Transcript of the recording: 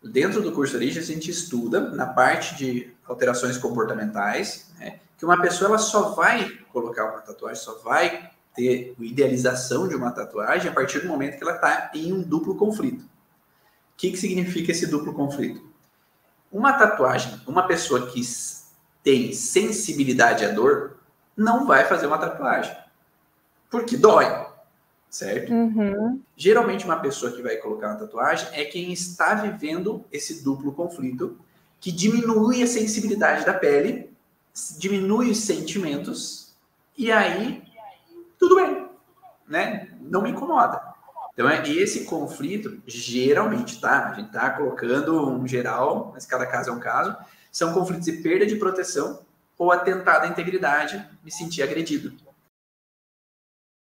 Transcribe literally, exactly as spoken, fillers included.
Dentro do curso Origem, a gente estuda na parte de alterações comportamentais, né, que uma pessoa ela só vai colocar uma tatuagem, só vai ter idealização de uma tatuagem a partir do momento que ela está em um duplo conflito. O que, que significa esse duplo conflito? Uma tatuagem, uma pessoa que tem sensibilidade à dor, não vai fazer uma tatuagem, porque dói, certo? Uhum. Geralmente, uma pessoa que vai colocar uma tatuagem é quem está vivendo esse duplo conflito, que diminui a sensibilidade da pele, diminui os sentimentos, e aí, tudo bem, né? Não me incomoda. Então, é esse conflito, geralmente, tá? A gente tá colocando um geral, mas cada caso é um caso, são conflitos de perda de proteção ou atentado à integridade, me sentir agredido.